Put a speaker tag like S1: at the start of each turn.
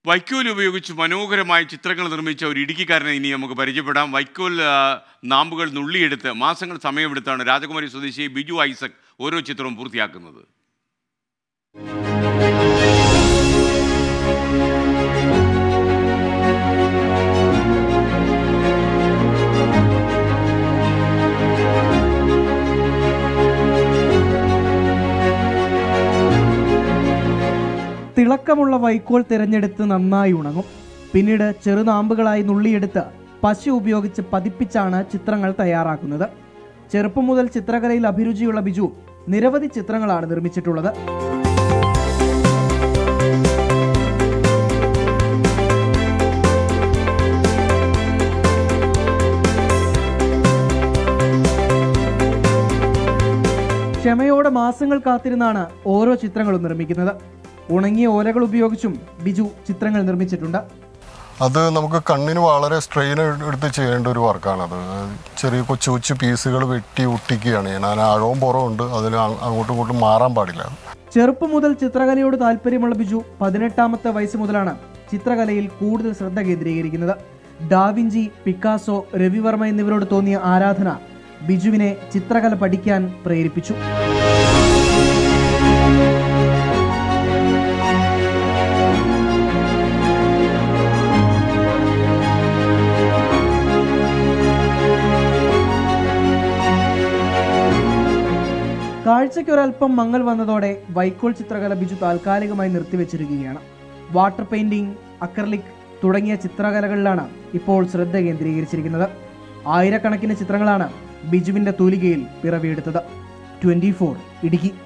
S1: വൈക്കോൽ ഉപയോഗിച്ച് മനോഹരമായ ചിത്രങ്ങൾ നിർമ്മിച്ച ഒരു ഇടുക്കിക്കാരനെ ഇനി നമുക്ക് പരിചയപ്പെടാം. വൈക്കോൽ നാമ്പുകൾ നുള്ളിയെടുത്ത് മാസങ്ങൾ സമയമെടുത്താണ് രാജകുമാരി സ്വദേശി ബിജു ഐസക് ഓരോ ചിത്രവും പൂർത്തിയാക്കുന്നത്.
S2: തിളക്കമുള്ള വൈക്കോൽ തിരഞ്ഞെടുത്ത് നന്നായി ഉണങ്ങും. പിന്നീട് ചെറുനാമ്പുകളായി നുള്ളിയെടുത്ത് പശ ഉപയോഗിച്ച് പതിപ്പിച്ചാണ് ചിത്രങ്ങൾ തയ്യാറാക്കുന്നത്. ചെറുപ്പം മുതൽ ചിത്രകലയിൽ അഭിരുചിയുള്ള ബിജു നിരവധി ചിത്രങ്ങളാണ് നിർമ്മിച്ചിട്ടുള്ളത്. ക്ഷമയോടെ മാസങ്ങൾ കാത്തിരുന്നാണ് ഓരോ ചിത്രങ്ങളും നിർമ്മിക്കുന്നത്. ഉണങ്ങിയ ഓലകൾ ഉപയോഗിച്ചും ബിജു ചിത്രങ്ങൾ നിർമ്മിച്ചിട്ടുണ്ട്.
S3: അത് നമുക്ക് കണ്ണിന് വളരെ സ്ട്രെയിൻ എടുത്ത് ചെയ്യേണ്ട ഒരു വർക്കാണത്. ചെറിയ കൊച്ചു കൊച്ചു പീസുകൾ വെട്ടി ഒട്ടിക്കുകയാണ് ഞാൻ. അതിന് ആഴവും പുറമുണ്ട്, അതിന് അങ്ങോട്ടും ഇങ്ങോട്ടും മാറാൻ പാടില്ല.
S2: ചെറുപ്പം മുതൽ ചിത്രകലയോട് താല്പര്യമുള്ള ബിജു 18ാമത്തെ വയസ്സ് മുതലാണ് ചിത്രകലയിൽ കൂടുതൽ ശ്രദ്ധ കേന്ദ്രീകരിക്കുന്നത്. ഡാവിഞ്ചി, പിക്കാസോ, രവിവർമ്മ എന്നിവരോട് തോന്നിയ ആരാധന ബിജുവിനെ ചിത്രകല പഠിക്കാൻ പ്രേരിപ്പിച്ചു. കാഴ്ചയ്ക്കൊരൽപ്പം മങ്ങൽ വന്നതോടെ വൈക്കോൽ ചിത്രകല ബിജു താൽക്കാലികമായി നിർത്തിവെച്ചിരിക്കുകയാണ്. വാട്ടർ പെയിന്റിംഗ്, അക്രലിക് തുടങ്ങിയ ചിത്രകലകളിലാണ് ഇപ്പോൾ ശ്രദ്ധ കേന്ദ്രീകരിച്ചിരിക്കുന്നത്. ആയിരക്കണക്കിന് ചിത്രങ്ങളാണ് ബിജുവിന്റെ തൂലികയിൽ പിറവിയെടുത്തത്. 24 ഇടുക്കി.